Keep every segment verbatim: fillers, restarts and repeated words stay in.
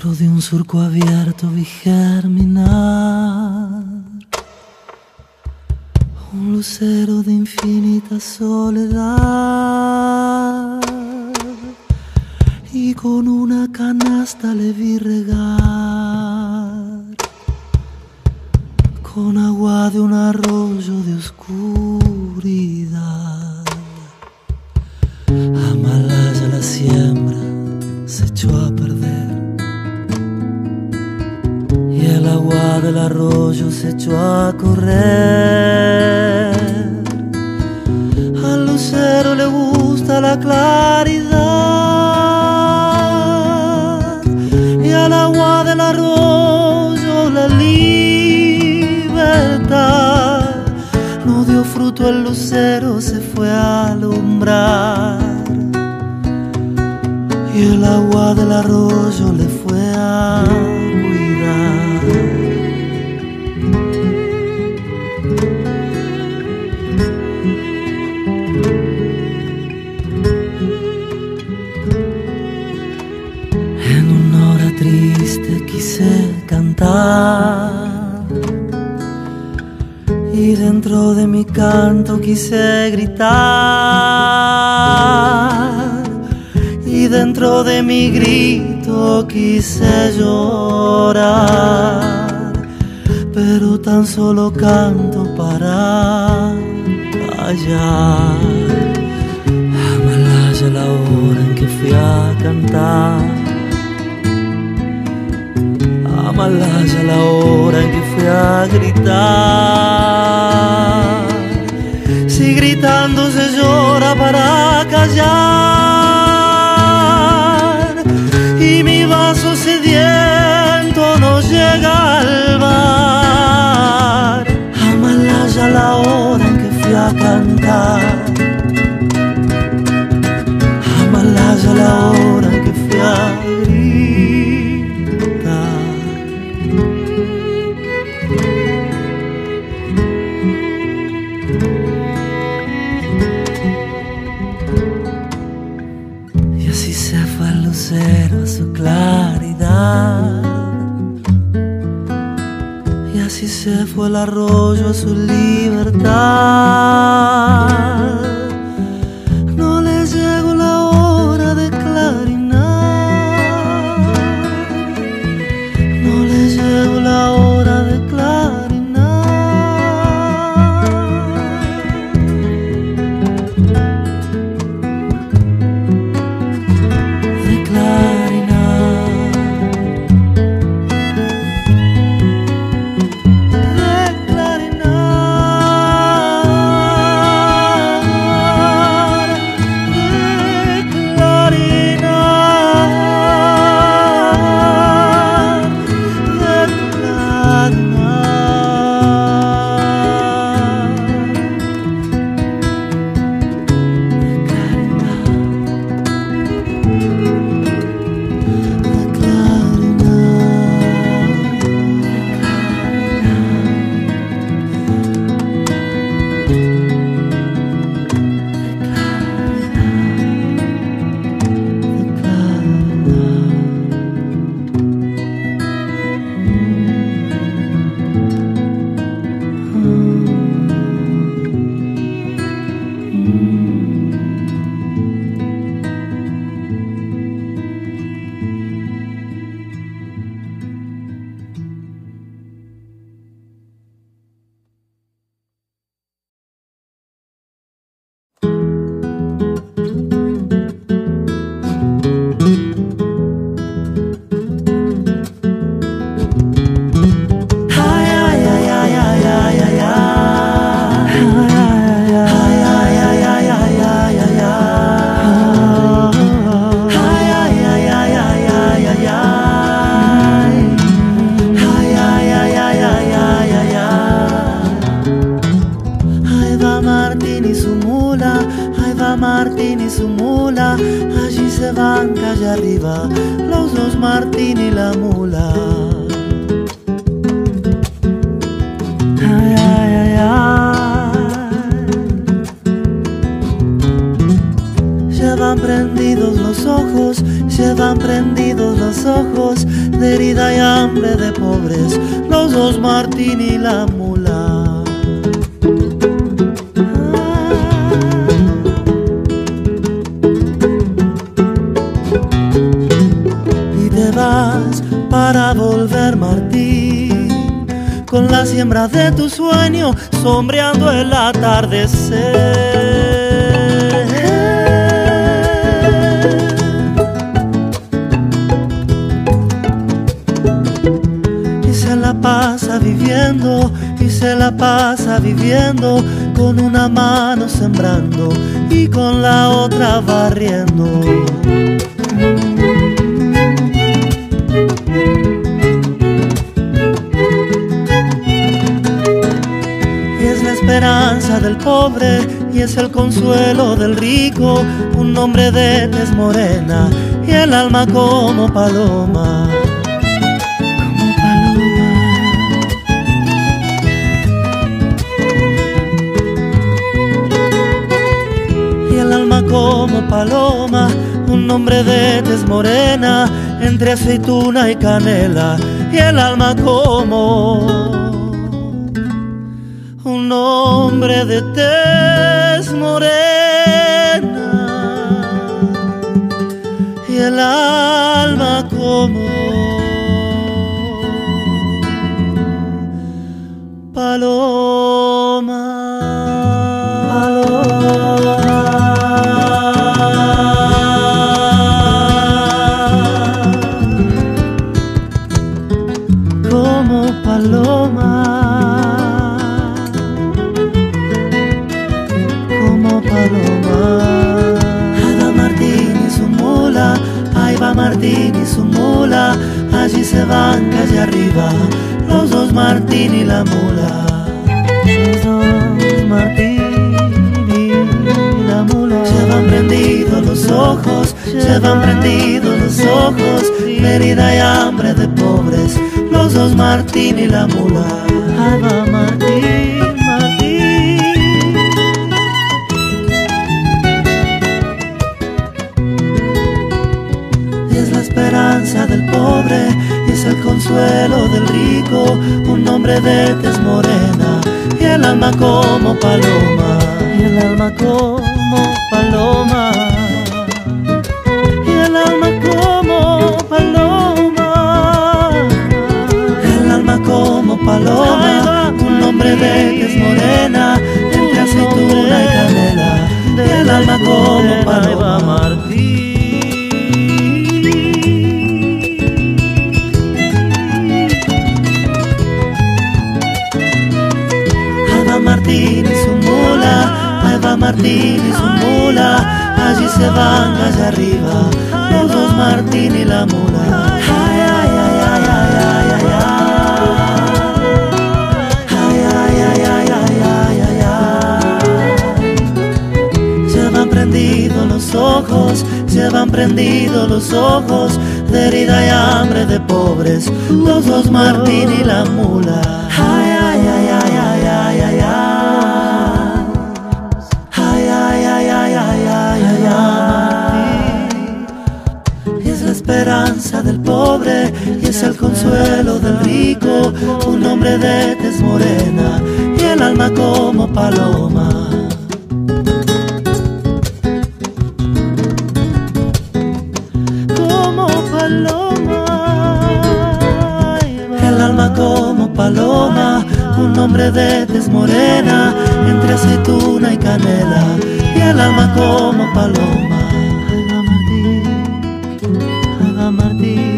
Dentro de un surco abierto vi germinar un lucero de infinita soledad, y con una canasta le vi regar con agua de un arroyo de oscuridad. Amalaya la siembra se echó a perder y el agua del arroyo se echó a correr. Al lucero le gusta la claridad y al agua del arroyo la libertad. No dio fruto el lucero, se fue a alumbrar y el agua del arroyo le fue a cuidar. En una hora triste quise cantar y dentro de mi canto quise gritar, y dentro de mi grito quise llorar, pero tan solo canto para callar. Amalaya la hora en que fui a cantar, Amalaya la hora en que fui a gritar. Si gritando se llora para callar y mi vaso sediento no llega al bar. Amalaya la hora en que fui a cantar, Amalaya la hora en que fui a gritar. Y así se fue el lucero a su claridad, y así se fue el arroyo a su libertad. No les llegó la hora de clarinar, no les llegó la hora de clarinar. De clarinar, de clarinar, de clarinar, de Martín y su mula, allí se van calle arriba, los dos Martín y la mula. Ay, ay, ay, ay. Llevan prendidos los ojos, llevan prendidos los ojos de herida y hambre de pobres, los dos Martín y la mula. Y te vas para volver, Martín, con la siembra de tu sueño sombreando el atardecer. Y se la pasa viviendo, y se la pasa viviendo, con una mano sembrando y con la otra barriendo. Esperanza del pobre y es el consuelo del rico, un hombre de tez morena y el alma como paloma, como paloma. Y el alma como paloma, un hombre de tez morena, entre aceituna y canela, y el alma como un hombre de tez morena y el alma como paloma. Paloma, como paloma. Ahí va Martín y su mula, ahí va Martín y su mula, allí se van calle arriba, los dos Martín y la mula. Los dos Martín y la mula. Llevan prendidos los ojos, llevan prendidos los ojos, de herida y hambre de pobres, los dos Martín y la mula. Ahí va Martín, Martín. Esperanza del pobre y es el consuelo del rico, un hombre de tez morena y el alma como paloma, y el alma como paloma, y el alma como paloma, el alma como paloma, un hombre de tez morena, entre aceituna y canela, y el alma como paloma. Martín y su mula, ahí va Martín y su mula, allí se van allá arriba, los dos Martín y la mula. Ay, ay, ay, ay, ay, ay, ay, ay, ay, ay, ay, ay, ay. Llevan prendidos los ojos, llevan prendidos los ojos, de herida y hambre de pobres, los dos Martín y la mula. Ay, ay, ay, ay, ay, ay, ay, ay. Esperanza del pobre y es el consuelo del rico, un hombre de tez morena y el alma como paloma. Como paloma, el alma como paloma, un hombre de tez morena, entre aceituna y canela, y el alma como paloma. Martín.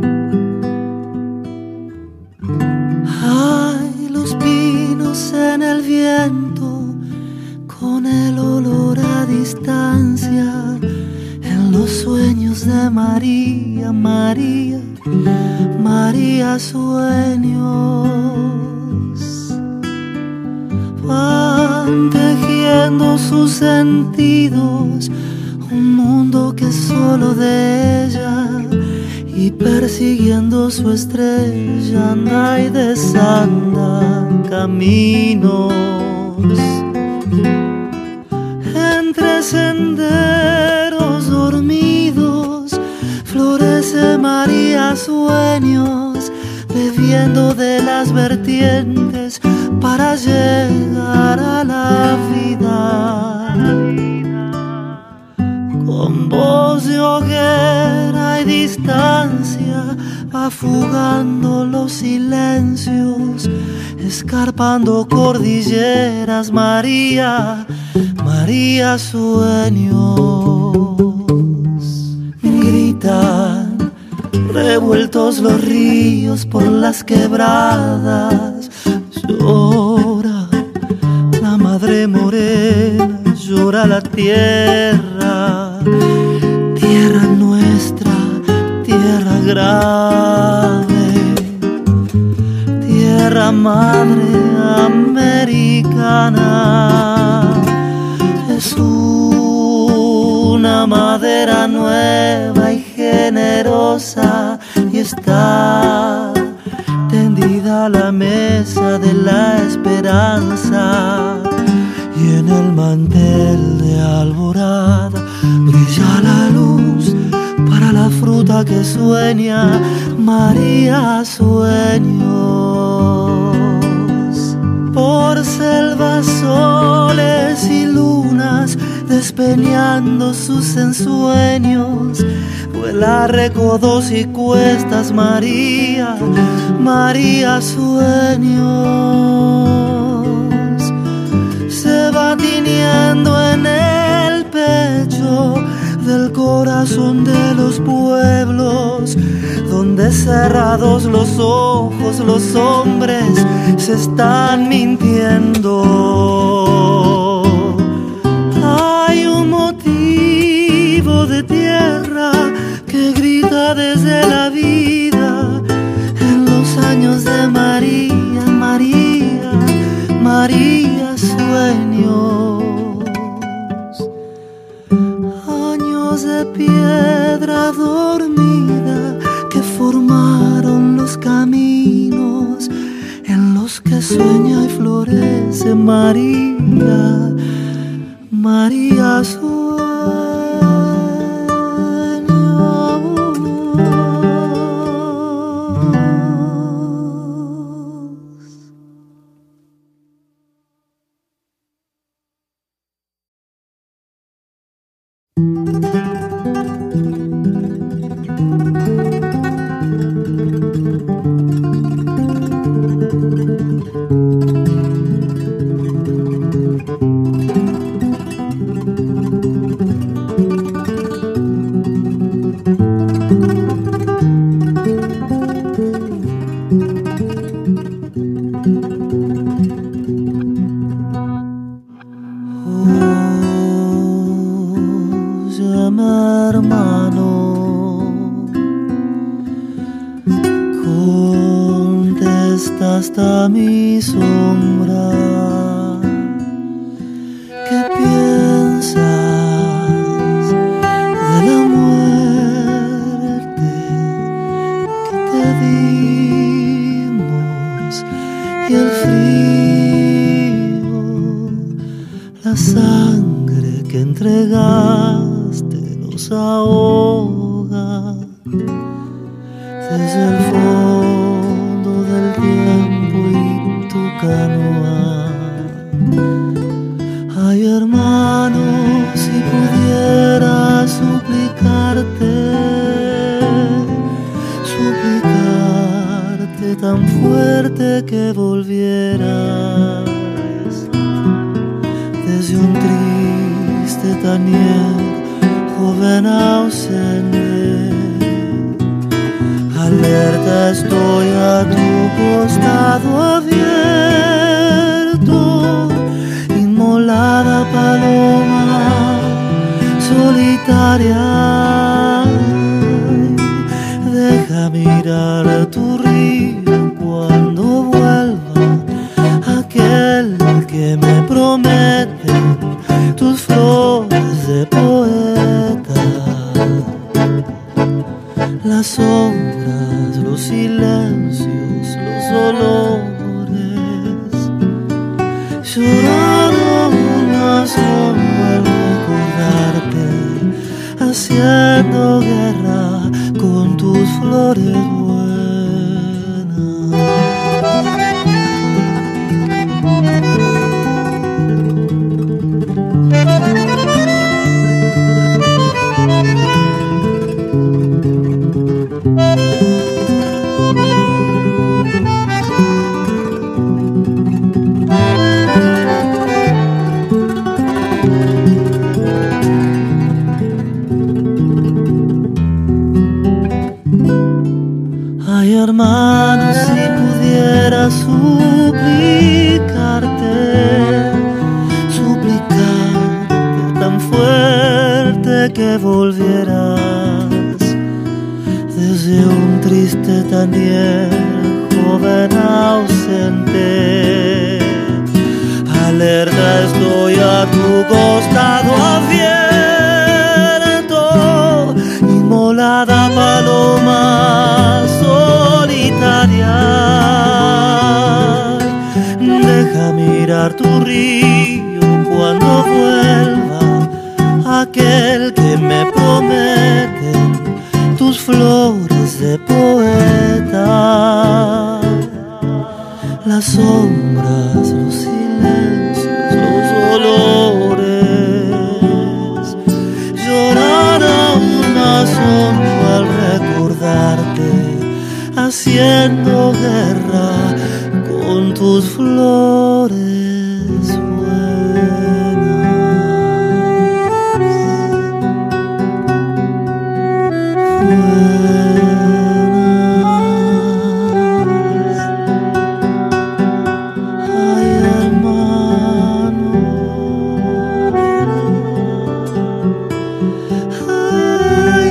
Ay, los pinos en el el viento, con el olor a distancia, en los sueños de María, María, María sueños. Van tejiendo sus sentidos, un mundo que es solo de ella, y persiguiendo su estrella anda y desanda caminos. Entre senderos dormidos florece María sueños, bebiendo de las vertientes para llegar a la vida. Con voz de hoguera y distancia va fugando los silencios, escarpando cordilleras. María, María sueños. Gritan revueltos los ríos por las quebradas. Llora la madre morena, llora la tierra, tierra nuestra, tierra grave, tierra madre americana. Es una madera nueva y generosa, y está tendida a la mesa de la esperanza, y en el mantel de alborada brilla la luz para la fruta que sueña. María sueños. Por selvas, soles y lunas despeñando sus ensueños, vuela recodos y cuestas. María, María sueños. Se va tiñendo en el pecho del corazón de los pueblos, donde cerrados los ojos los hombres se están mintiendo. Hay un motivo de tierra que grita desde la vida en los años de María, María, María sueños. Años de piedra dormida que formaron los caminos en los que sueña y florece María, María sueños. Hasta mi sombra, ¿qué piensas de la muerte que te dimos y el frío, la sangre que entregaste nos ahoga desde el fondo del tiempo y tu canoa? Ay, hermano, si pudiera suplicarte, suplicarte tan fuerte que volvieras desde un triste tañer, joven ausente. Alerta estoy a tu costado abierto, solitaria. Deja mirar tu río cuando vuelva aquel que me promete tus flores de poeta. Las sombras, los silencios, los dolores lloraron una sombra al recordarte, haciendo guerra con tus flores hermano, si pudiera suplicarte, suplicarte tan fuerte que volvieras desde un triste taller, joven ausente. Alerta estoy a tu costado abierto, inmolada paloma solitaria. Deja mirar tu río cuando vuelva aquel que me promete tus flores de poeta. Las sombras, los silencios, los dolores llorará una sombra al recordarte, haciendo guerra con tus flores buenas, buenas. Ay, hermano, ay,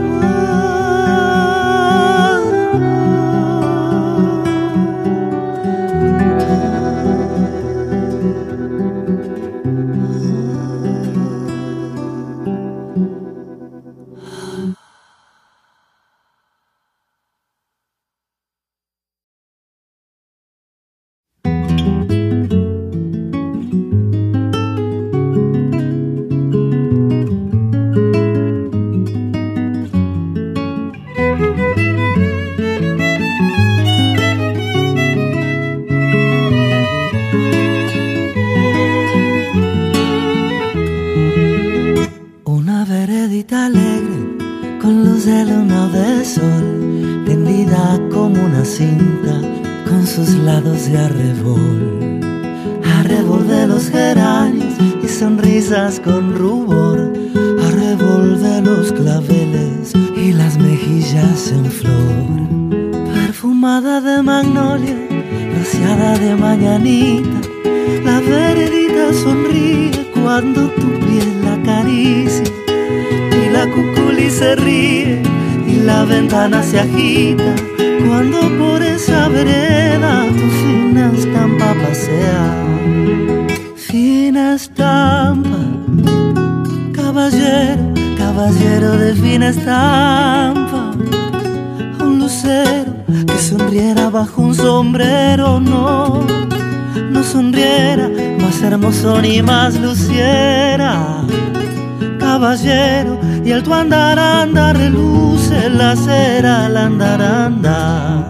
de luna o de sol, tendida como una cinta con sus lados de arrebol, arrebol de los geranios y sonrisas con rubor, arrebol de los claveles y las mejillas en flor, perfumada de magnolia, rociada de mañanita, la veredita sonríe cuando tu piel la acaricia, y la cuculi se ríe y la ventana se agita cuando por esa vereda tu fina estampa pasea. Fina estampa, caballero, caballero de fina estampa, un lucero que sonriera bajo un sombrero, no, no sonriera, más hermoso ni más luciera. Caballero, y el tu andaranda reluce la cera, la andaranda.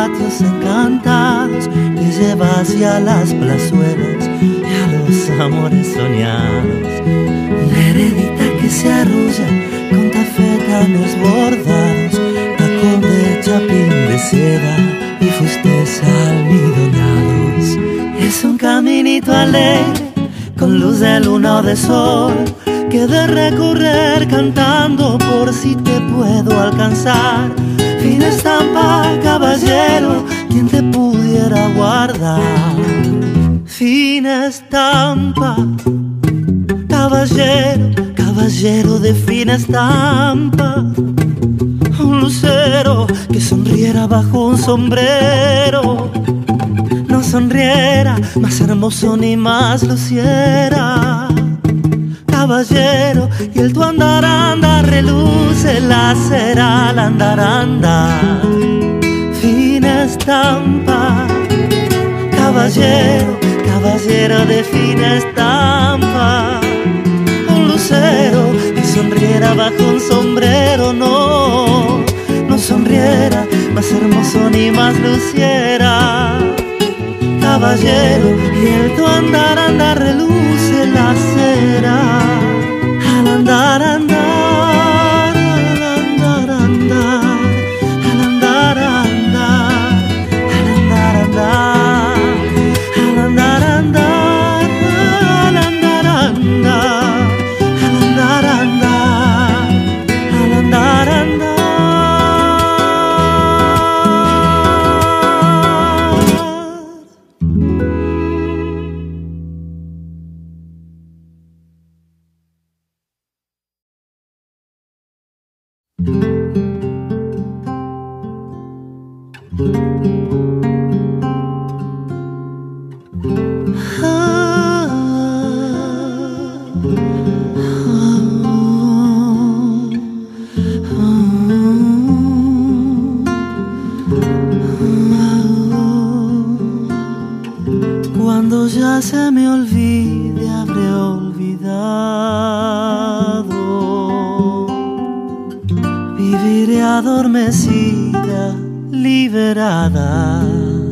patios encantados que lleva hacia las plazuelas y a los amores soñados. Neredita que se arrulla con tafetanes bordados, tacón de chapín de seda y fustes almidonados. Es un caminito alegre con luz de luna o de sol, que de recorrer cantando por si te puedo alcanzar. Fina estampa, caballero, quien te pudiera guardar. Fina estampa, caballero, caballero de fina estampa. Un lucero que sonriera bajo un sombrero, no sonriera más hermoso ni más luciera. Caballero, y el tu andaranda reluce la cera al andaranda. Fina estampa, caballero, caballero de fina estampa. Un lucero que sonriera bajo un sombrero, no, no sonriera más hermoso ni más luciera. Caballero, y el tu andaranda reluce la cera al andar, andar, al andar, andar, al andar, andar, al andar, andar, al andar, andar, al andar, andar, al andar, andar, al andar, andar. Cuando ya se me olvide, habré olvidado. Viviré adormecida, liberada.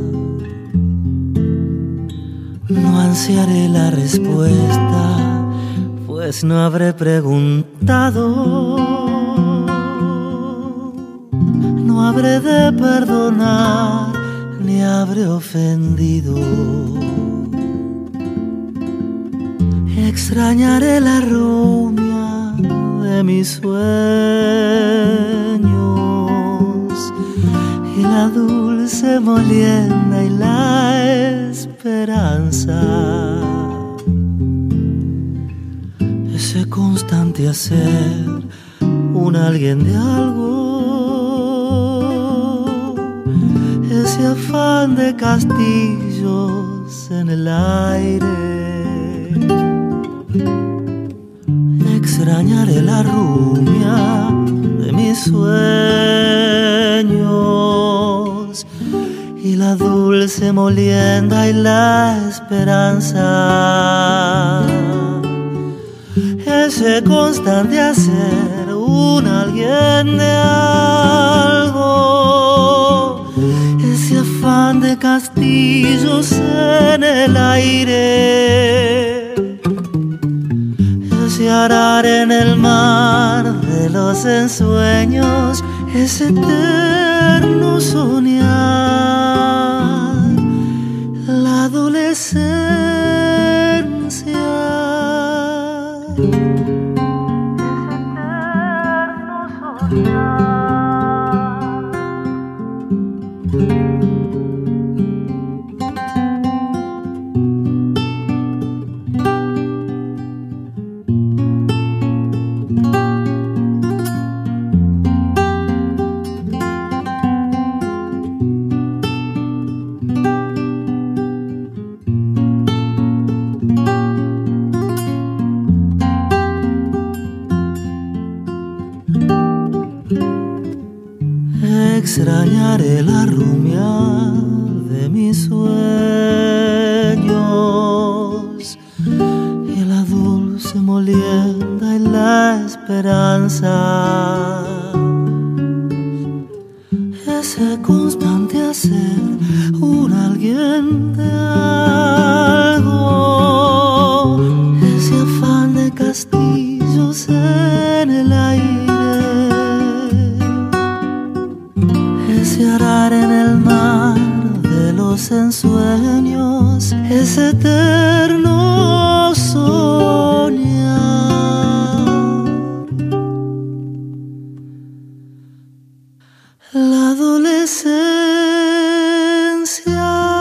No ansiaré la respuesta, pues no habré preguntado. No habré de perdonar, ni habré ofendido. Extrañaré la rumia de mis sueños y la dulce molienda y la esperanza. Ese constante hacer un alguien de algo, ese afán de castillos en el aire. Extrañaré la rumia de mis sueños y la dulce molienda y la esperanza. Ese constante hacer un alguien de algo, ese afán de castillos en el aire, ese arar en el mar de los ensueños, ese eterno soñar, la adolescencia. Extrañaré la rumia de mis sueños y la dulce molienda y la esperanza. Ese constante hacer siente algo, ese afán de castillos en el aire, ese arar en el mar de los ensueños, ese eterno soñar. La adolescencia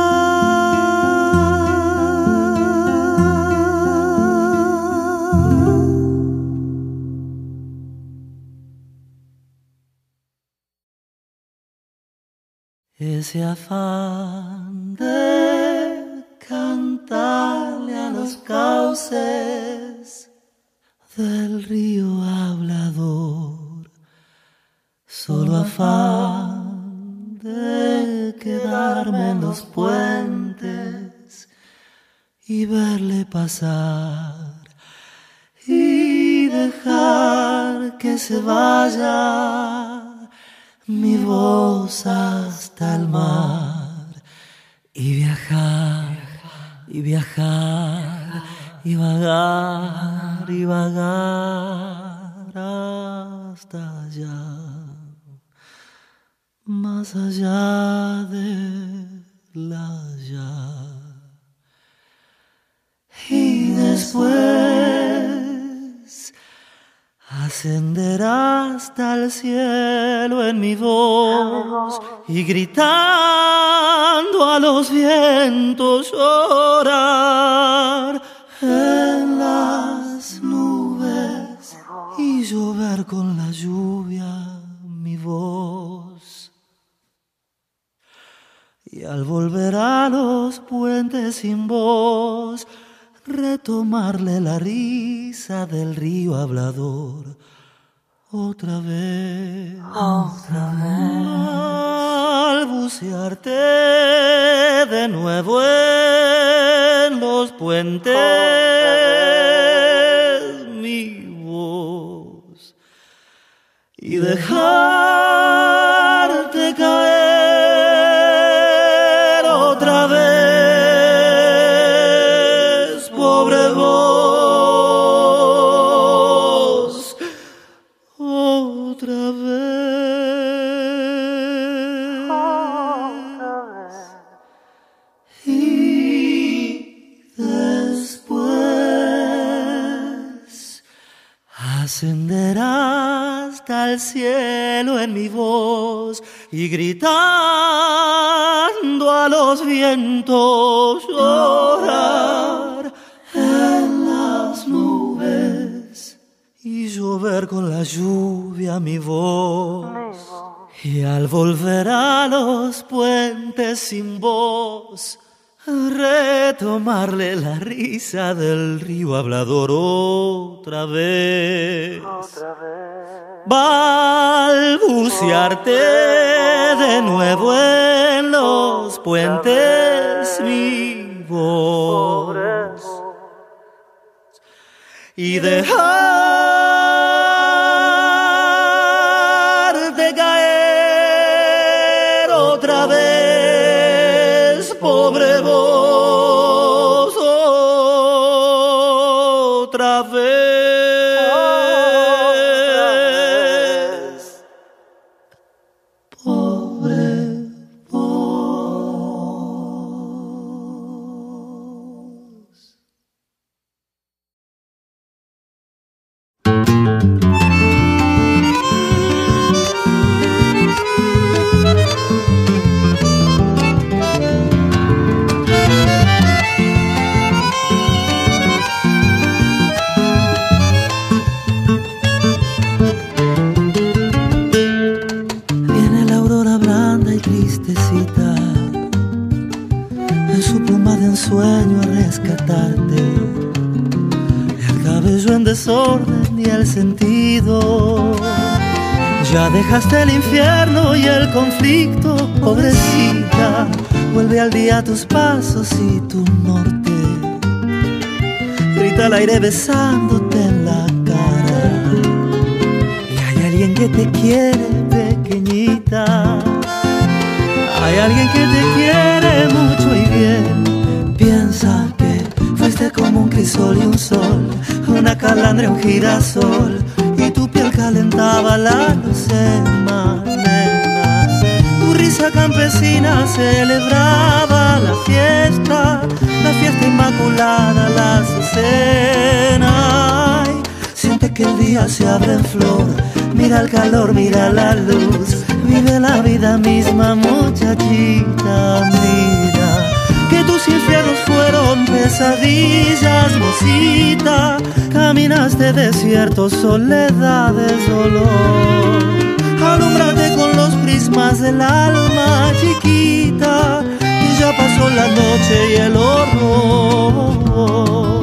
ese afán de cantarle a los cauces del río hablador, solo afán de quedarme en los puentes y verle pasar y dejar que se vaya mi voz hasta el mar y viajar, y viajar, y vagar, y vagar hasta allá, más allá de la allá. Y después ascender hasta el cielo en mi voz y gritando a los vientos llorar en las nubes y llover con la lluvia mi voz. Y al volver a los puentes sin voz, retomarle la risa del río hablador otra vez, otra vez, balbucearte de nuevo en los puentes mi voz y dejarte caer otra vez. Pobre voz, otra vez, otra vez. Y después ascender hasta el cielo en mi voz y gritando a los vientos llorar en las nubes y llover con la lluvia mi voz. Y al volver a los puentes sin voz, retomarle la risa del río hablador otra vez. Otra vez. Balbucearte de nuevo en los puentes mi voz y dejar de caer otra vez, pobre voz, otra vez. Sueño a rescatarte, el cabello en desorden y el sentido. Ya dejaste el infierno y el conflicto, pobrecita. Vuelve al día tus pasos y tu norte. Grita al aire besándote en la cara. Y hay alguien que te quiere, pequeñita. Hay alguien que te quiere mucho y crisol y un sol, una calandria, un girasol, y tu piel calentaba la luz mañana. Tu risa campesina celebraba la fiesta, la fiesta inmaculada, la azucena. Ay, siente que el día se abre en flor, mira el calor, mira la luz, vive la vida misma, muchachita, mira que tus infiernos fueron pesadillas, mocita. Caminaste desiertos, soledades, dolor. Alúmbrate con los prismas del alma, chiquita, y ya pasó la noche y el horror.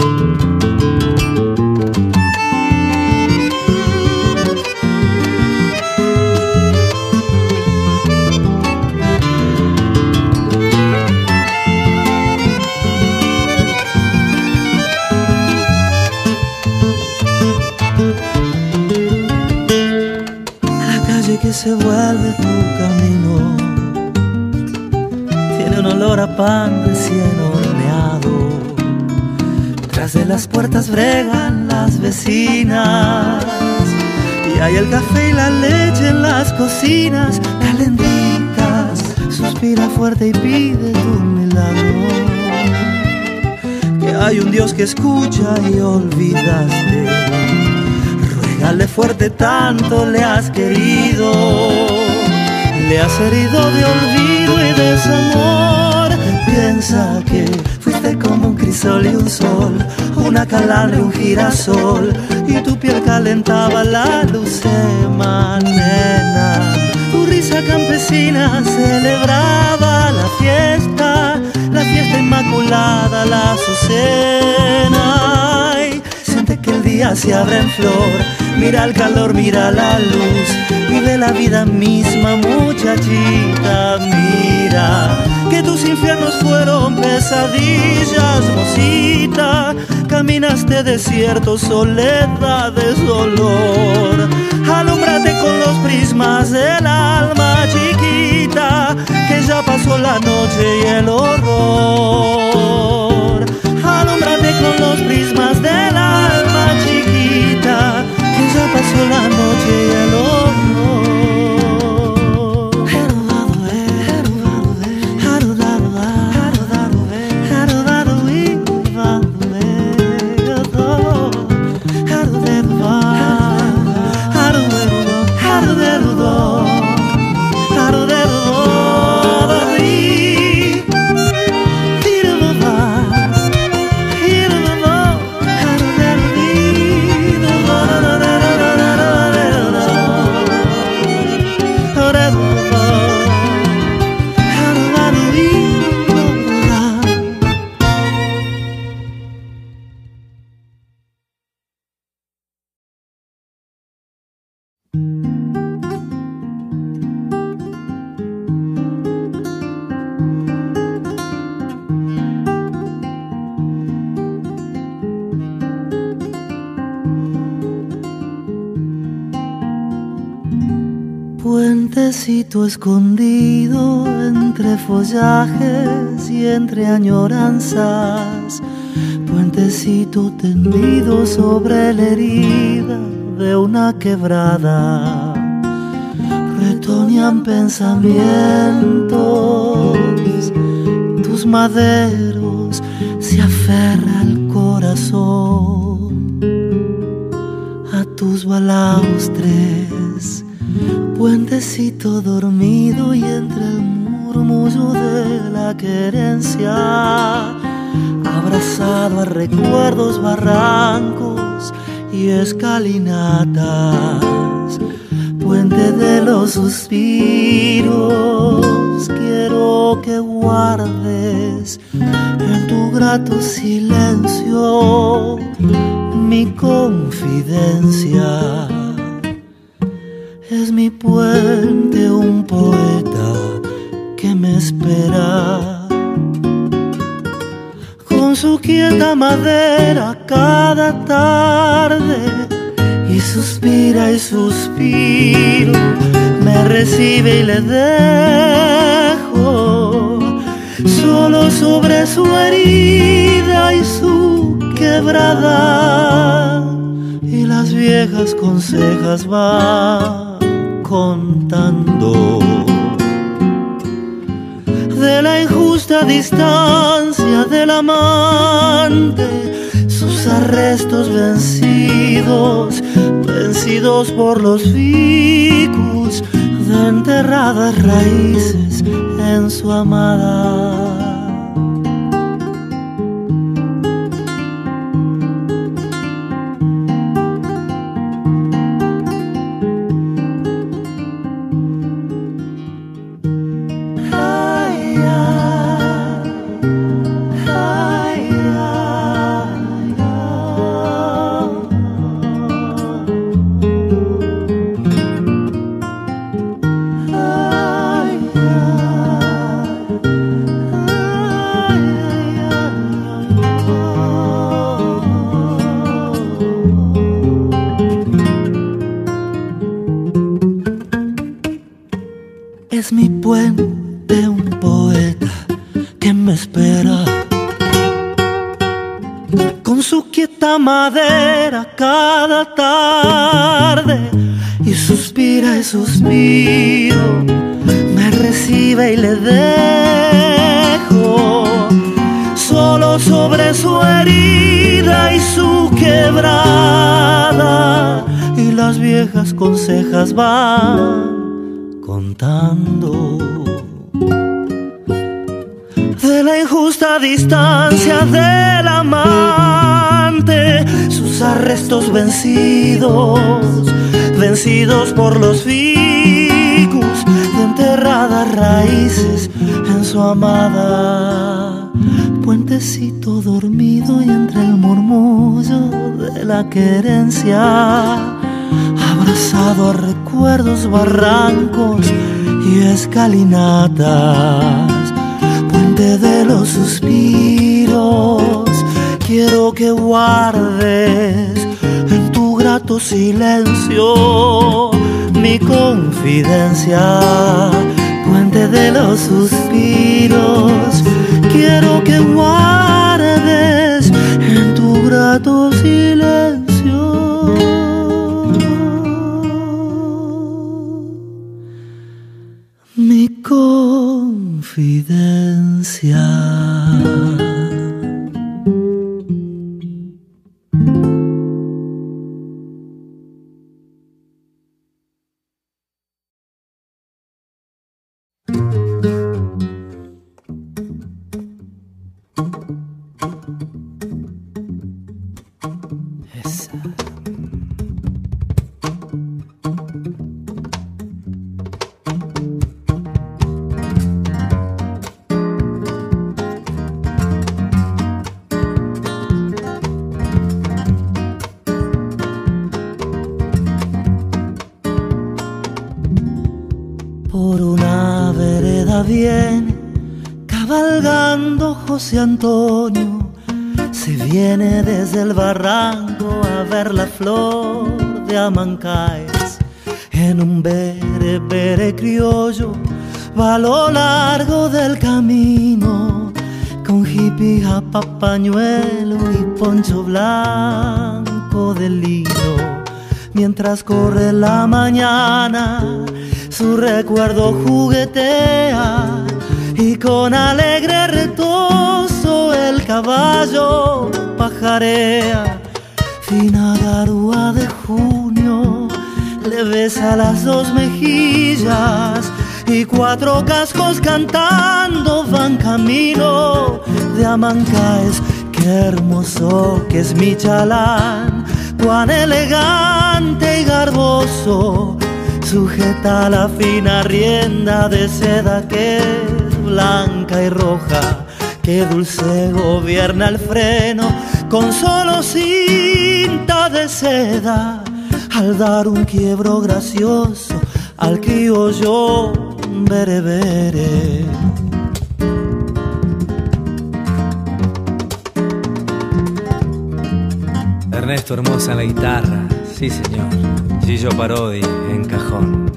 Que se vuelve tu camino tiene un olor a pan recién horneado. Tras de las puertas bregan las vecinas y hay el café y la leche en las cocinas calentitas. Suspira fuerte y pide tu milagro, que hay un Dios que escucha y olvidaste. Dale fuerte, tanto le has querido, le has herido de olvido y desamor. Piensa que fuiste como un crisol y un sol, una calandria, un girasol, y tu piel calentaba la luz mañana. Tu risa campesina celebraba la fiesta, la fiesta inmaculada, la azucena. Ay, siente que el día se abre en flor, mira el calor, mira la luz, vive la vida misma, muchachita, mira que tus infiernos fueron pesadillas, mocita. Caminaste desiertos, soledades, dolor. Alúmbrate con los prismas del alma, chiquita, que ya pasó la noche y el horror. Alúmbrate con los prismas del alma, chiquita, que ya pasó la noche y el horror. Puentecito escondido entre follajes y entre añoranzas, puentecito tendido sobre la herida de una quebrada, retoñan pensamientos, tus maderos se aferra al corazón, a tus balaustres. Puentecito dormido y entre el murmullo de la querencia, abrazado a recuerdos, barrancos y escalinatas. Puente de los suspiros, quiero que guardes en tu grato silencio mi confidencia. Es mi puente, un poeta que me espera, con su quieta madera cada tarde, y suspira y suspiro, me recibe y le dejo solo sobre su herida y su quebrada y las viejas consejas va contando de la injusta distancia del amante, sus arrestos vencidos, vencidos por los ficus de enterradas raíces en su amada. Es mi puente un poeta que me espera con su quieta madera cada tarde, y suspira y suspiro, me recibe y le dejo solo sobre su herida y su quebrada, y las viejas consejas van contando de la injusta distancia del amante, sus arrestos vencidos, vencidos por los ficus de enterradas raíces en su amada. Puentecito dormido y entre el murmullo de la querencia, abrazado a recuerdos, barrancos y escalinatas, puente de los suspiros, quiero que guardes en tu grato silencio mi confidencia. Puente de los suspiros, quiero que guardes en tu grato silencio mi confidencia. Esa. Por una vereda viene cabalgando José Antonio, se viene desde el barranco a ver la flor de Amancáes. En un bere bere criollo va a lo largo del camino, con hippie, japa, pañuelo y poncho blanco de lino. Mientras corre la mañana, su recuerdo juguetea y con alegre retozo el caballo pajarea. Fina garúa de junio le besa las dos mejillas y cuatro cascos cantando van camino de Amancáes. Qué hermoso que es mi chalán, cuán elegante y garboso, sujeta la fina rienda de seda que es blanca y roja. Qué dulce gobierna el freno con solo cinta de seda, al dar un quiebro gracioso al criollo bere bere. Ernesto Hermosa en la guitarra, sí señor. Gillo Parodi en cajón.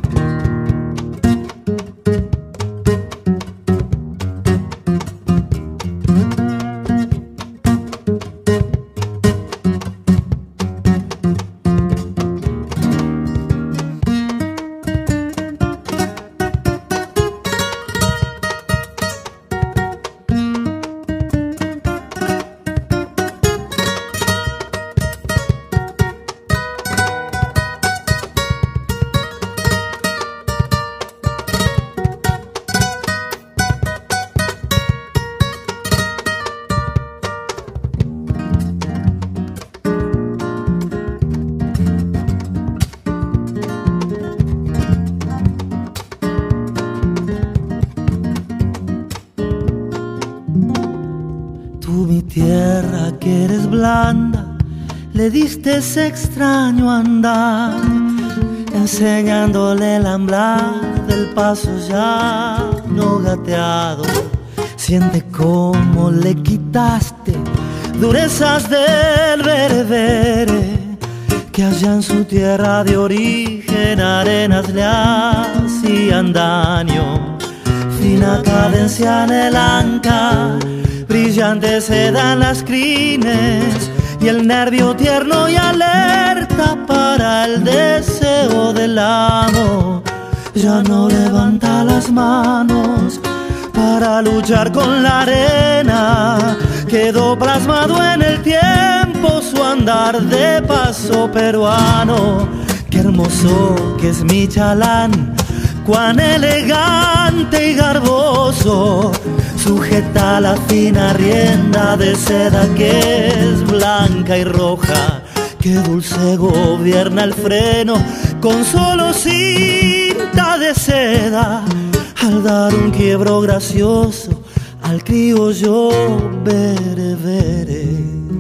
Tú, mi tierra, que eres blanda, le diste ese extraño andar, enseñándole el amblar del paso ya no gateado. Siente cómo le quitaste durezas del berebere, que allá en su tierra de origen arenas le hacían daño. Fina cadencia en el anca, brillante seda en las crines, y el nervio tierno y alerta para el deseo del amo. Ya no levanta las manos para luchar con la arena, quedó plasmado en el tiempo su andar de paso peruano. Qué hermoso que es mi chalán, cuán elegante y garboso, sujeta la fina rienda de seda que es blanca y roja. Qué dulce gobierna el freno con solo cinta de seda, al dar un quiebro gracioso al criollo berebere.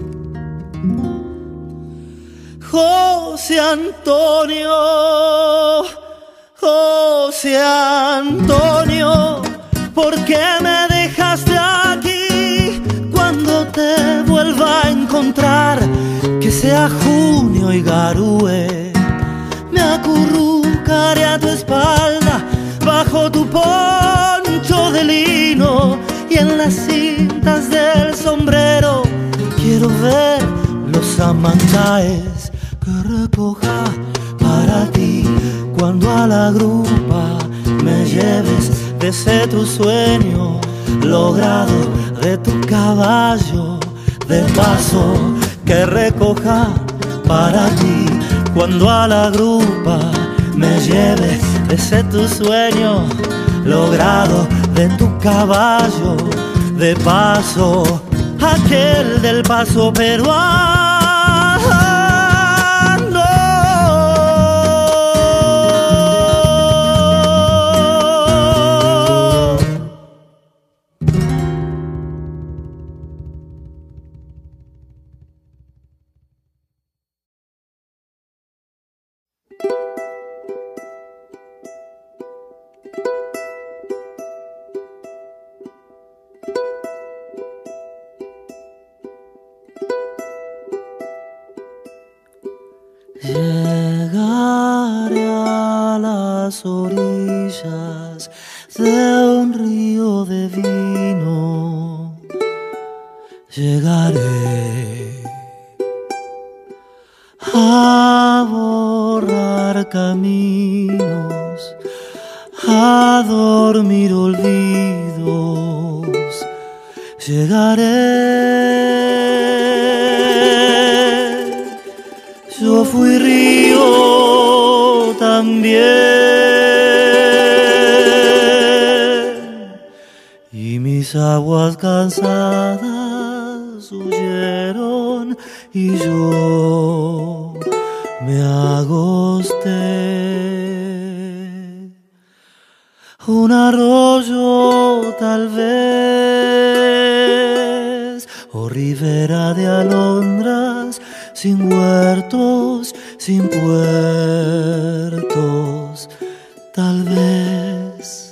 José Antonio, José Antonio, ¿por qué me dejaste aquí? Cuando te vuelva a encontrar, que sea junio y garúe, me acurrucaré a tu espalda bajo tu poncho de lino, y en las cintas del sombrero quiero ver los amantaes que recoja para ti cuando a la grupa me lleves de ese tu sueño logrado de tu caballo de paso, que recoja para ti cuando a la grupa me lleves de ese tu sueño logrado de tu caballo de paso, aquel del paso peruano. Llegaré a las orillas de un río de vino, llegaré a borrar caminos, a dormir olvidos, llegaré. Yo fui río también, y mis aguas cansadas huyeron y yo me agosté. Un arroyo tal vez, o ribera de alondras, sin huertos, sin puertos, tal vez.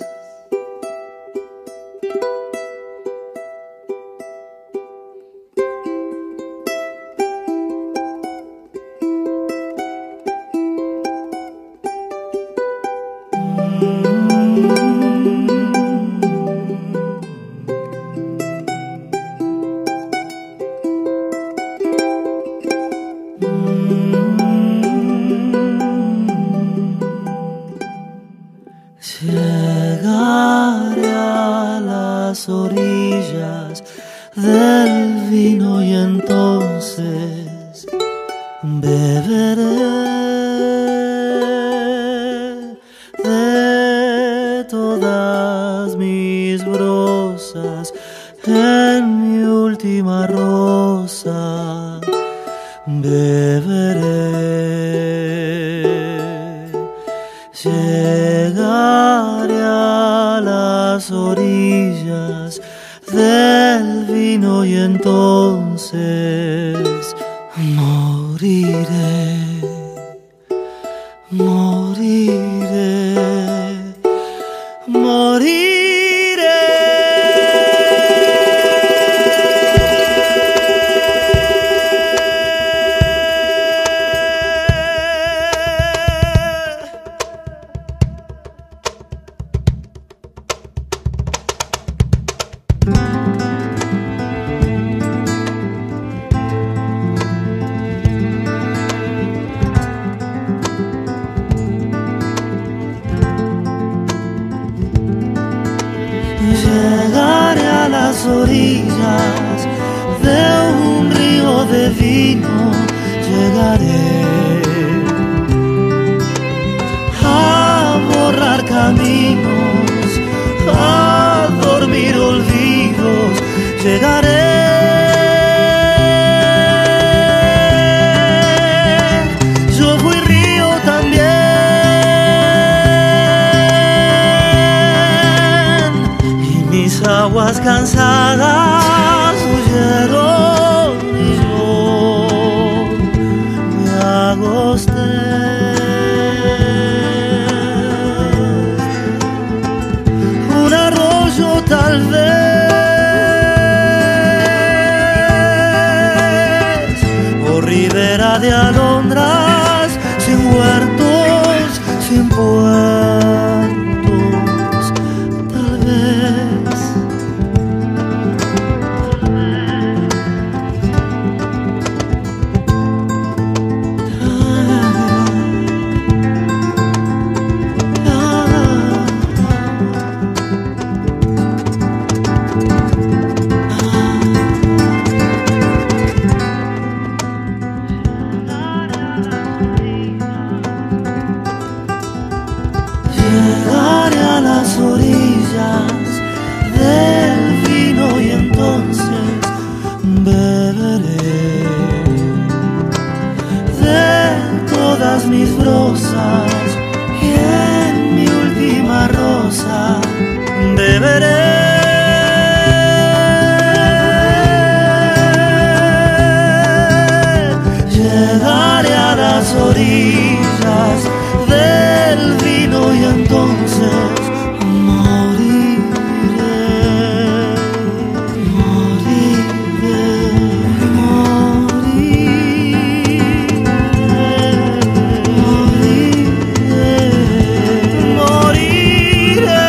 Llegaré a las orillas del vino y entonces beberé de todas mis brozas en mi última rosa, beberé. Llegaré a las orillas de del vino y entonces moriré, moriré, moriré. Llegaré a las orillas de un río de vino, llegaré a borrar caminos, a dormir olvidos, llegaré. Yo fui río también, aguas cansadas huyeron y yo me agosté. Un arroyo tal vez, o ribera de alondras, sin huertos, sin puertos, tal vez. Llegaré a las orillas del vino y entonces beberé de todas mis brozas y en mi última rosa beberé. Llegaré a las orillas del vino y entonces moriré, moriré, moriré, moriré,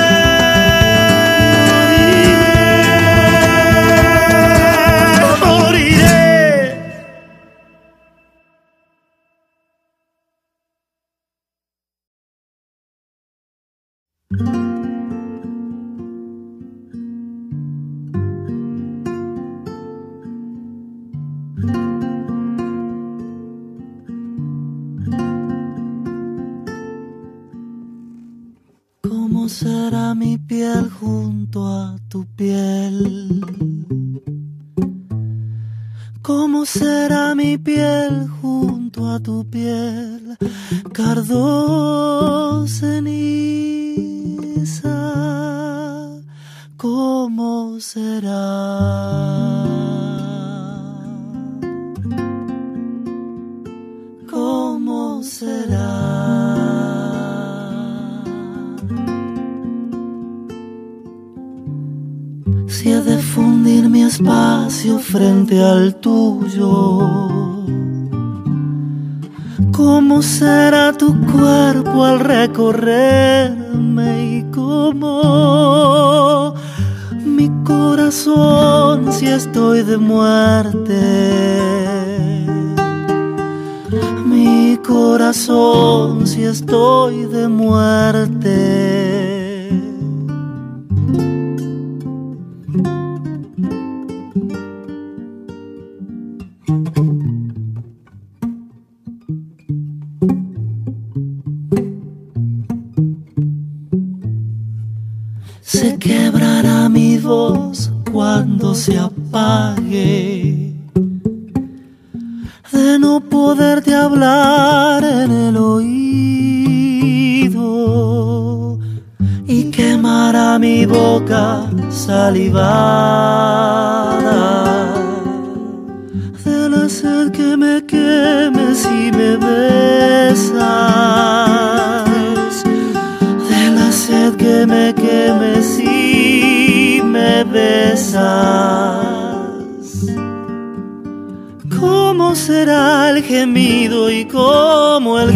moriré, moriré. ¿Cómo será mi piel junto a tu piel? ¿Cómo será mi piel junto a tu piel? Cardo ceniza, ¿cómo será? ¿Cómo será? Si he de fundir mi espacio frente al tuyo, ¿cómo será tu cuerpo al recorrerme? Y cómo mi corazón si estoy de muerte, mi corazón si estoy de muerte. Se quebrará mi voz cuando se apague, de no poderte hablar en el oído, y quemará mi boca salivar besas. ¿Cómo será el gemido y cómo el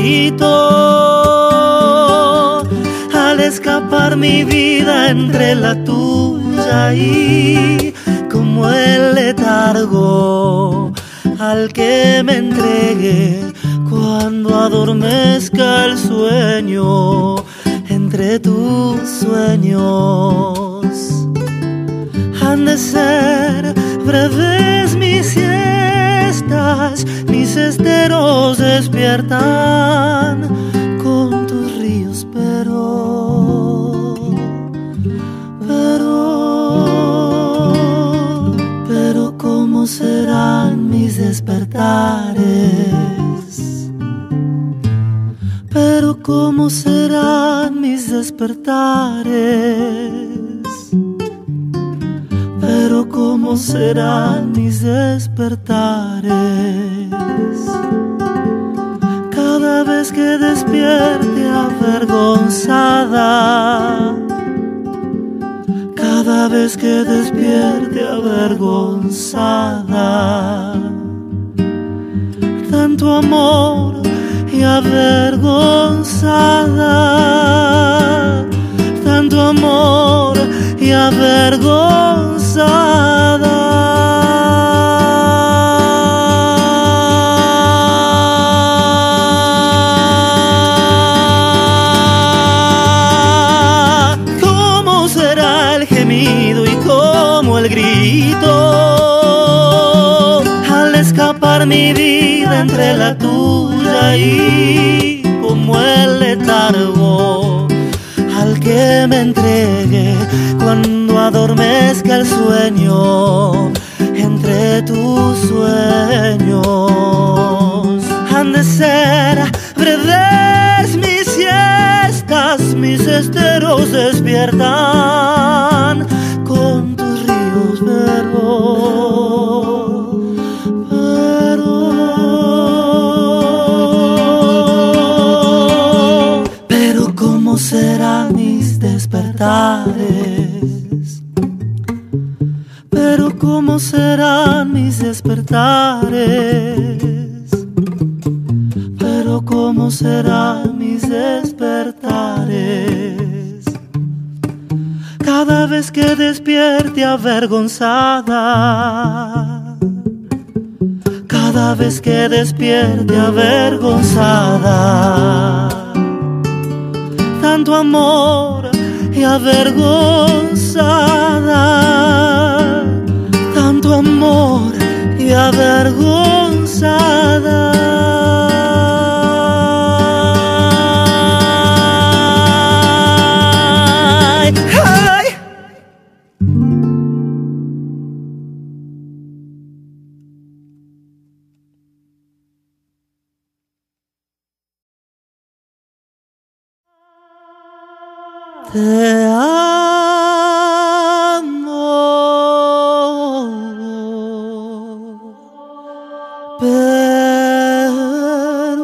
grito al escapar mi vida entre la tuya y como el letargo al que me entregue cuando adormezca el sueño entre tus sueños? Han de ser breves mis siestas, mis esteros despiertan con tus ríos, pero, pero, pero ¿cómo serán mis despertares? Pero ¿cómo serán mis despertares? Pero ¿cómo serán mis despertares? Cada vez que despierte avergonzada, cada vez que despierte avergonzada, tanto amor y avergonzada, tanto amor y avergonzada. ¿Cómo será el gemido y cómo el grito al escapar mi vida entre la tuya y como el letargo al que me entregue cuando adormezca el sueño entre tus sueños? Han de ser breves mis siestas, mis esteros despiertan con tus ríos, pero, pero, pero ¿cómo serán mis despertares? Pero ¿cómo serán mis despertares? Pero ¿cómo serán mis despertares? Cada vez que despierte avergonzada, cada vez que despierte avergonzada, tanto amor y avergonzada, tanto amor y avergonzada. Ay, ay. Te amo, Perú.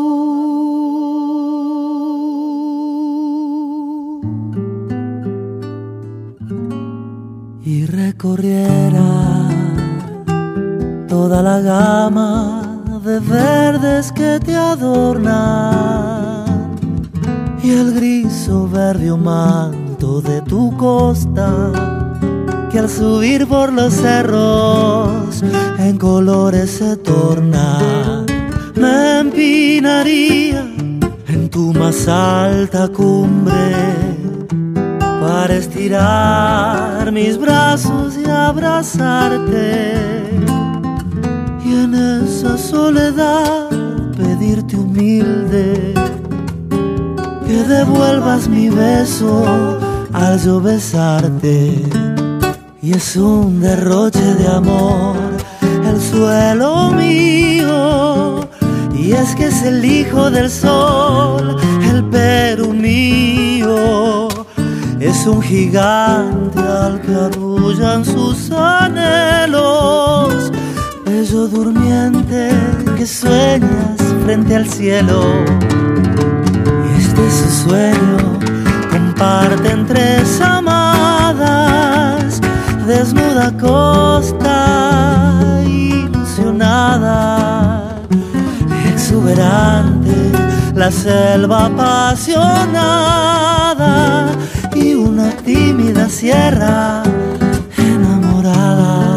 Y recorriera toda la gama de verdes que te adornan y el gris soberbio manto de tu costa, que al subir por los cerros en colores se torna. Me empinaría en tu más alta cumbre para estirar mis brazos y abrazarte, y en esa soledad pedirte humilde que devuelvas mi beso al yo besarte. Y es un derroche de amor el suelo mío, y es que es el hijo del sol, el Perú mío. Es un gigante al que arrullan sus anhelos, bello durmiente que sueñas frente al cielo. De su sueño comparten tres amadas desnuda costa ilusionada, exuberante la selva apasionada y una tímida sierra enamorada.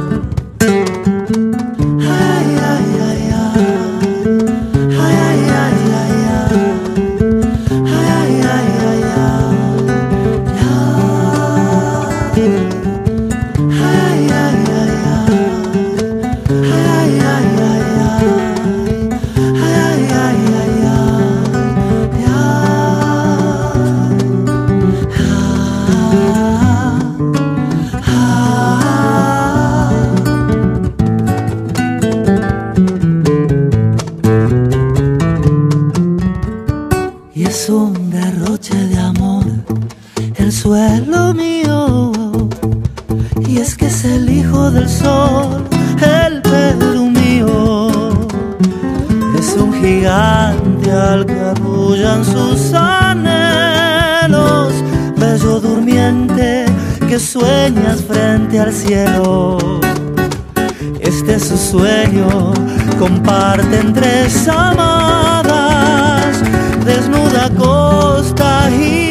Y es un derroche de amor el suelo mío, y es que es el hijo del sol, el Perú mío. Es un gigante al que arrullan sus anhelos, bello durmiente que sueñas frente al cielo. Este es su sueño, comparten tres amadas, desnuda costa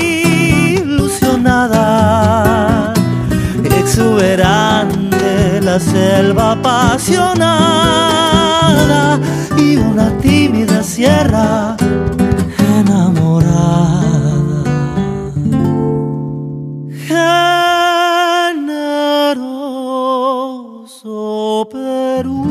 ilusionada, exuberante la selva apasionada y una tímida sierra enamorada. Generoso Perú,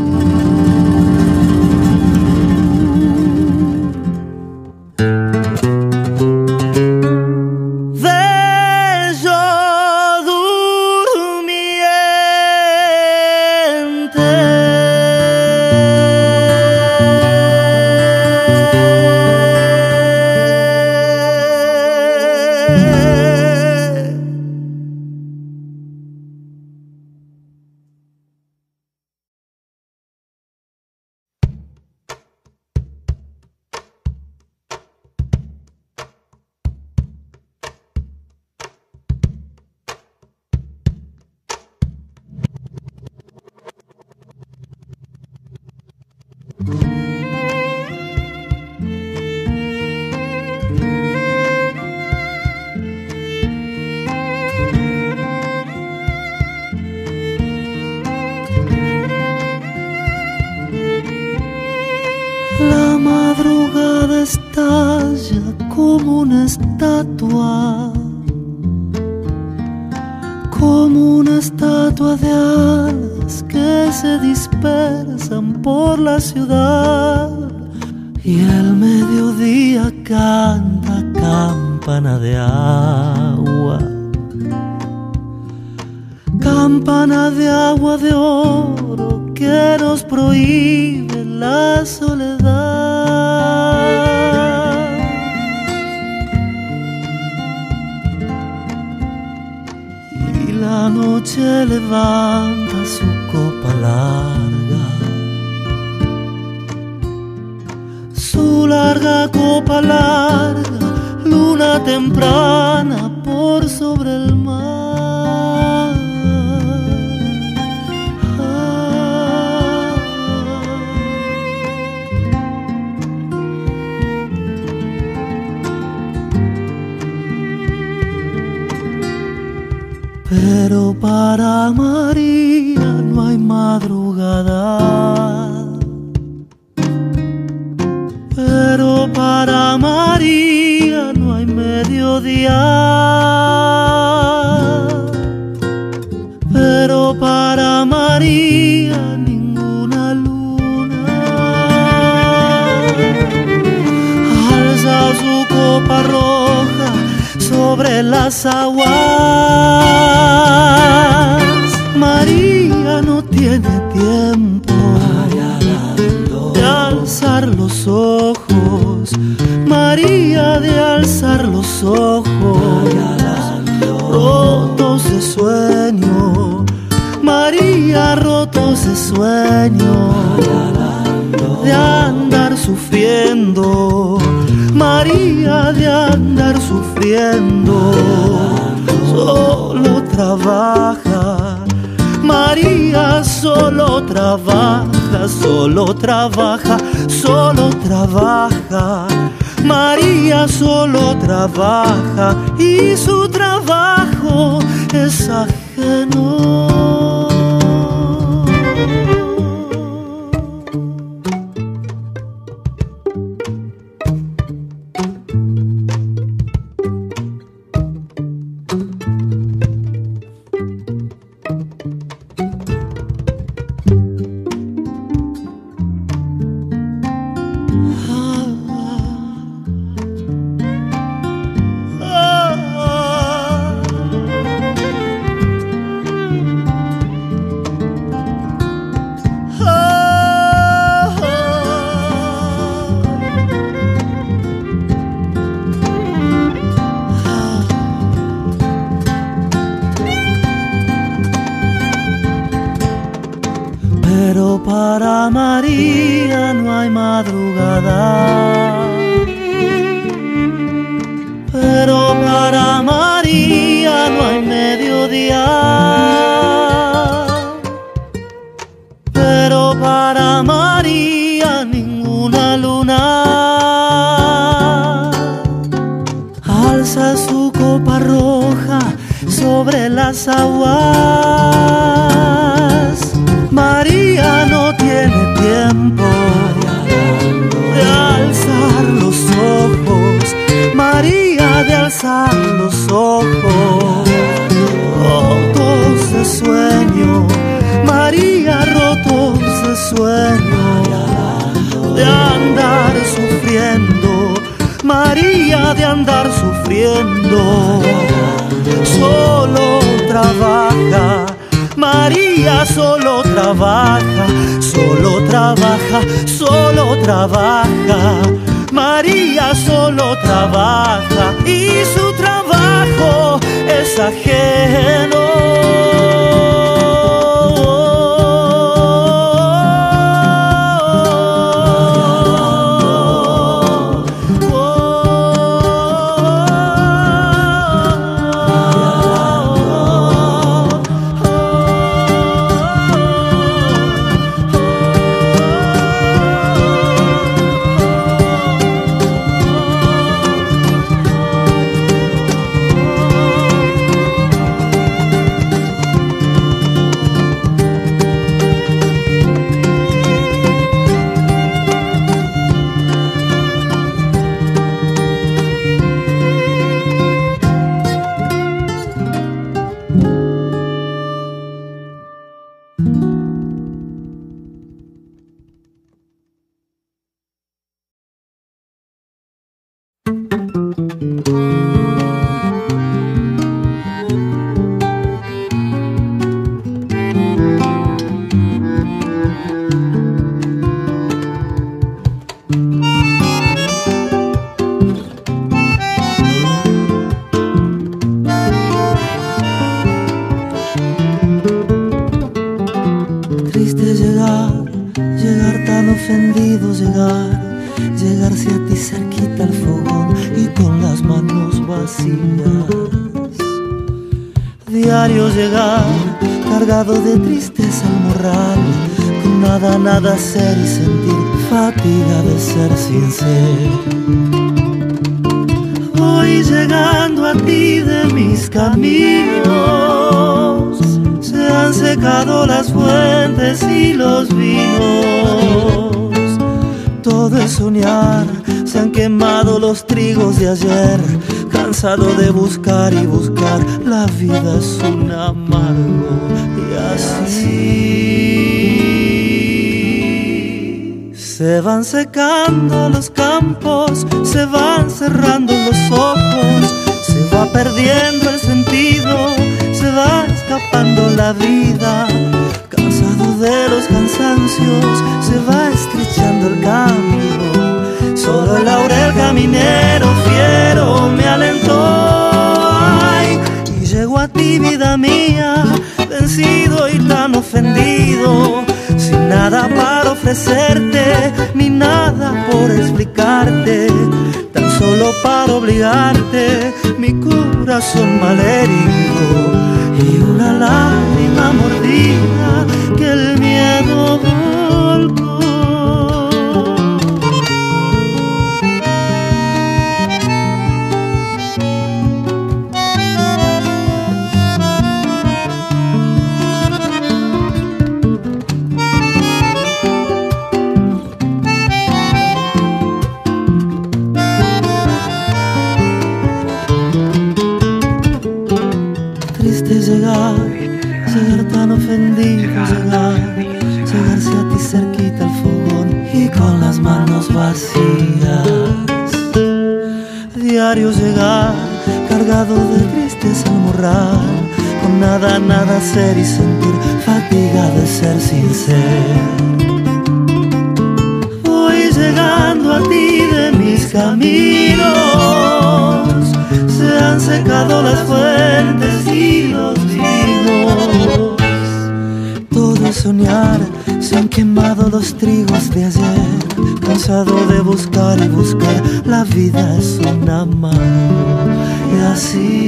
la madrugada estalla como una estatua, como una estatua de alas que se dispersan por la ciudad. Y el mediodía canta campana de agua, campana de agua de oro que nos prohíbe la soledad. Y la noche levanta su copa larga, su larga copa larga, luna temprana por sobre el mar. Pero para María no hay madrugada, pero para María no hay mediodía, pero para María ninguna luna. Alza su copa roja sobre las aguas. María no tiene tiempo de alzar los ojos, María de alzar los ojos, rotos de sueño, María rotos de sueño, de andar sufriendo, María de andar sufriendo, solo trabaja trabaja, solo trabaja, solo trabaja. María solo trabaja y su trabajo es ajeno. Pero para María no hay madrugada, pero para María no hay mediodía, pero para María ninguna luna alza su copa roja sobre las aguas. María no tiene tiempo de alzar los ojos, María de alzar los ojos, rotos de sueño, María rotos de sueño, de andar sufriendo, María de andar sufriendo, solo trabaja. María solo trabaja, solo trabaja, solo trabaja. María solo trabaja y su trabajo es ajeno. Triste llegar, llegar tan ofendidos, llegar, llegarse a ti cerquita al fogón y con las manos vacías. Diario llegar, cargado de tristeza al morral, con nada, nada hacer y sentir fatiga de ser sincero. Voy llegando a ti de mis caminos, se han secado las fuentes y los vinos. Todo es soñar, se han quemado los trigos de ayer. Cansado de buscar y buscar, la vida es un amargo y así. Se van secando los campos, se van cerrando los ojos, se va perdiendo el sentido, se va escapando la vida. Cansado de los cansancios, se va estrechando el camino. Solo el laurel caminero fiero me alentó. Ay, y llego a ti, vida mía, vencido y tan ofendido, sin nada para ofrecerte, ni nada por explicarte, tan solo para obligarte, mi corazón malherido y una lágrima mordida que el miedo encendido llegar, llegarse a ti cerquita al fogón y con las manos vacías. Diario llegar, cargado de tristeza al morral, con nada, nada hacer y sentir fatiga de ser sin ser. Voy llegando a ti de mis caminos, se han secado las fuentes y los ríos. Todo es soñar, se han quemado los trigos de ayer. Cansado de buscar y buscar, la vida es una mano. Y así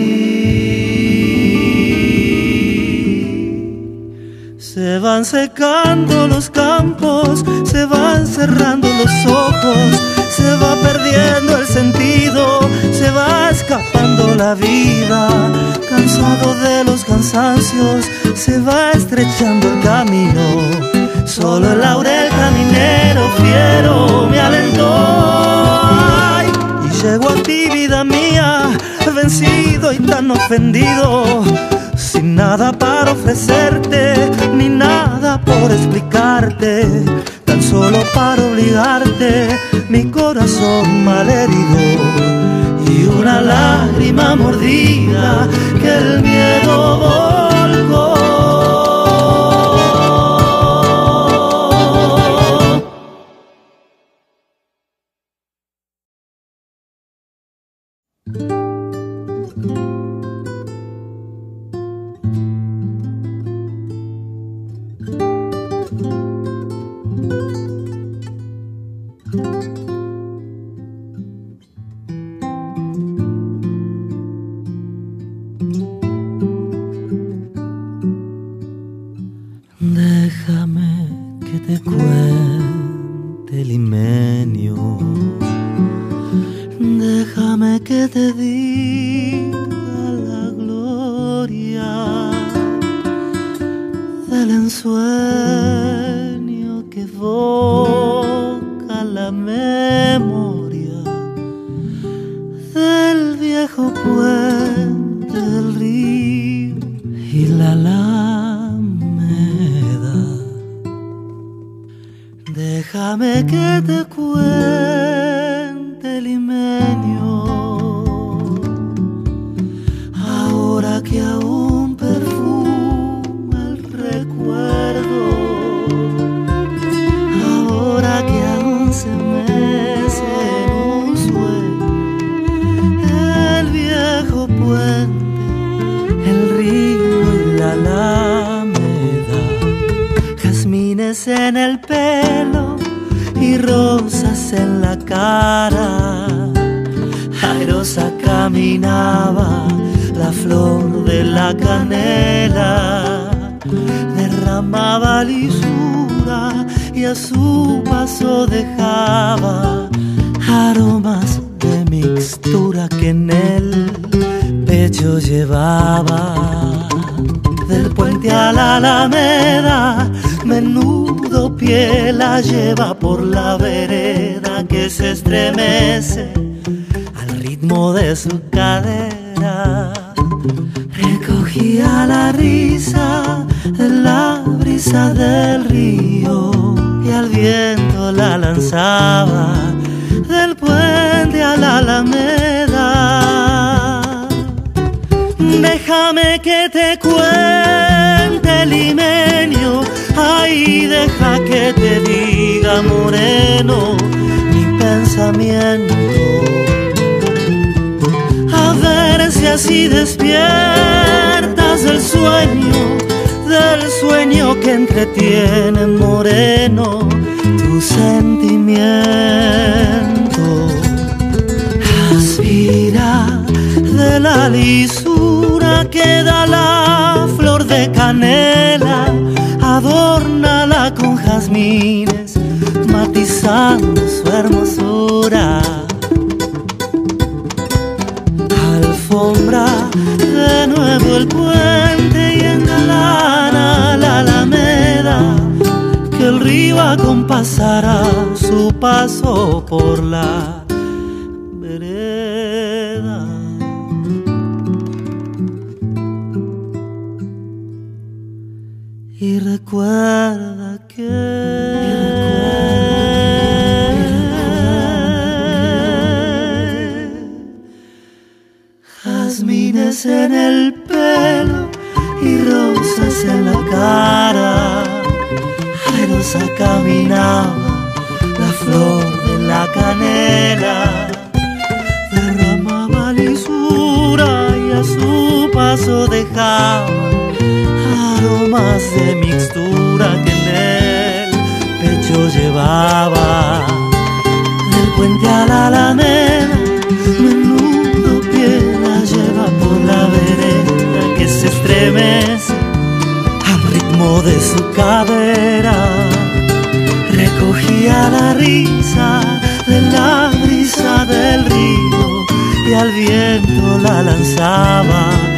se van secando los campos, se van cerrando los ojos, se va perdiendo el sentido, se va escapando la vida. Cansado de los cansancios, se va estrechando el camino. Solo el laurel caminero fiero me alentó. Ay, y llego a ti, vida mía, vencido y tan ofendido, sin nada para ofrecerte, ni nada por explicarte, tan solo para obligarte, mi corazón malherido y una lágrima mordida que el miedo volcó. Déjame que te cuente, limenio, déjame que te diga la gloria del ensueño que evoca la memoria del viejo puente del río y la alameda. Déjame que te cuente, limenio, ahora que aún perfuma el recuerdo, ahora que aún se mece en un sueño el viejo puente, el río y la alameda. Jazmines en el pelo y rosas en la cara, airosa caminaba la flor de la canela, derramaba lisura y a su paso dejaba aromas de mixtura que en el pecho llevaba. Del puente a la alameda, menudo pie la lleva por la vereda que se estremece al ritmo de su cadera. Recogía la risa de la brisa del río y al viento la lanzaba del puente a la alameda. Déjame que te cuente, limenio, ay, deja que te diga, moreno, mi pensamiento. A ver si así despiertas del sueño, del sueño que entretiene, moreno, tu sentimiento. Aspira de la lisura que da la flor de canela, adórnala con jazmines, matizando su hermosura. Alfombra de nuevo el puente y engalana la alameda, que el río acompasará su paso por la vereda. Y recuerda que, jazmines en el pelo y rosas en la cara, airosa caminaba la flor de la canela, derramaba lisura y a su paso dejaba aromas de mixtura que en el pecho llevaba. Del puente a la alameda, menudo pie la lleva por la vereda que se estremece al ritmo de su cadera. Recogía la risa de la brisa del río y al viento la lanzaba